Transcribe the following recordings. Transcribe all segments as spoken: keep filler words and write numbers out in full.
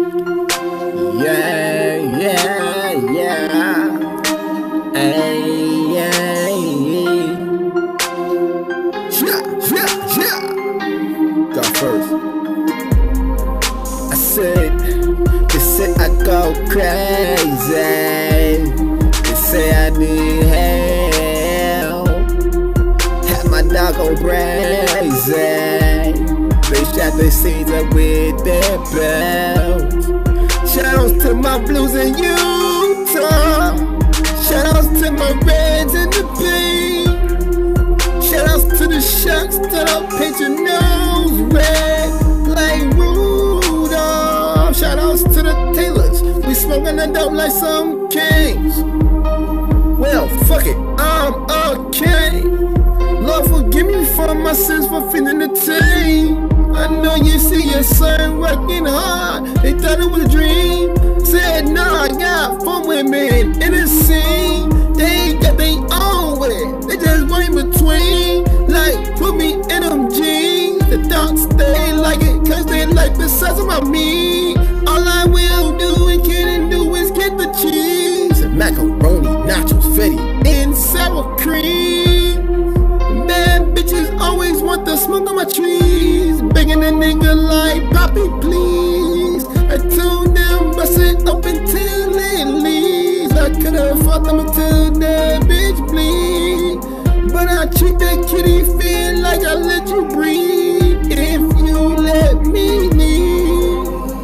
Yeah, yeah, yeah. Hey, yeah, yeah. Yeah, yeah, yeah. Go first. I said, they say I go crazy. They say I need help. Have my dog go crazy. They shot their seeds up with their belts. Shoutouts to my blues in Utah. Shoutouts to my reds in the paint. Shoutouts to the shucks that'll paint your nose red like Rudolph. Shoutouts to the Taylors. We smoking the dope like some kings. Well, fuck it, I'm okay. Lord, forgive me for my sins for feeling the team. I know you see your son working hard. They thought it was a dream. Said, nah, I got fun women in the scene. They got their own way. They just were in between. Like, put me in them jeans. The dogs, they like it cause they like the size of my meat. All I will do and can do is get the cheese. Macaroni, nachos, fetty, and sour cream. Bad bitches always want the smoke on my trees. Begging a nigga like, Poppy, please. I told them, bust it open till it leaves. I could've fought them until that bitch bleed. But I treat that kitty feel like I let you breathe. If you let me leave.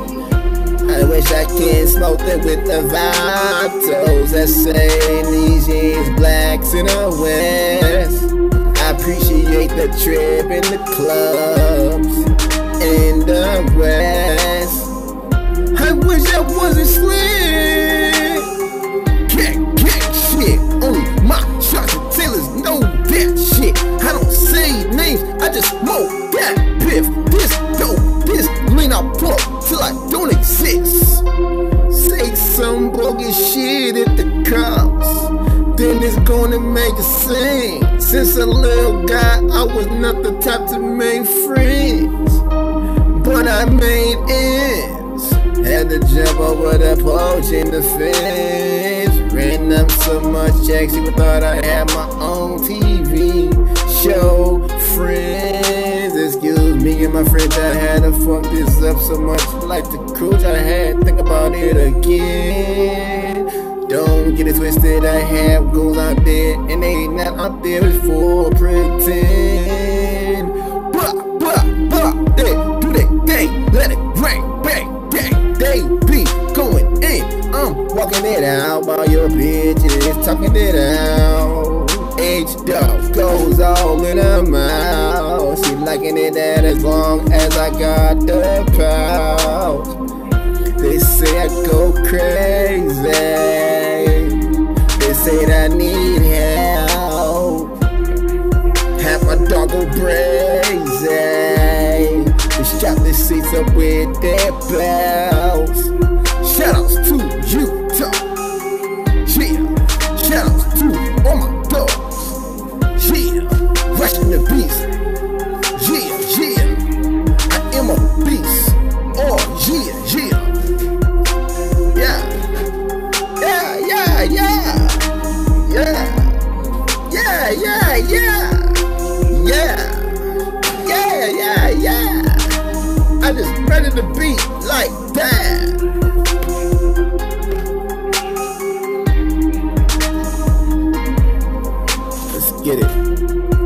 I wish I could smoke it with the vatos that say these jeans blacks in the West. I appreciate the trip in the clubs in the West. I wish I wasn't slick. Gang, gang shit. Only my shots and tailors know that shit. I don't say names, I just smoke that piff. This dope, this lean I pull till I don't exist. Say some bogus shit at the cops, then it's gonna make a scene. Since a little guy, I was not the type to make friends, but I made ends. Had to jump over the porch in the fence. Ran up so much checks, you thought I had my own T V show. Friends, excuse me and my friends, I had to fuck this up so much. Like the coach, I had to think about it again. Don't get it twisted, I have goals out there, and they ain't not out there for pretend. Bah, bah, bah, they do their thing, let it rain, bang, bang. They be going in, I'm walking it out while your bitches talking it out. H-Dog goes all in her mouth. She liking it that as long as I got the pouch. They say I go crazy. They say that I need help. Have my dog go crazy. They strap their seats up with their belts. Shoutouts to Utah. Yeah. Shoutouts to all my dogs. Yeah. Rushing the beast. Yeah, yeah. I am a beast. Oh, yeah, yeah. Yeah. Yeah, yeah, yeah. Yeah. Yeah, yeah, yeah. Yeah. Yeah, yeah, yeah. I just ready to beat like that. Let's get it.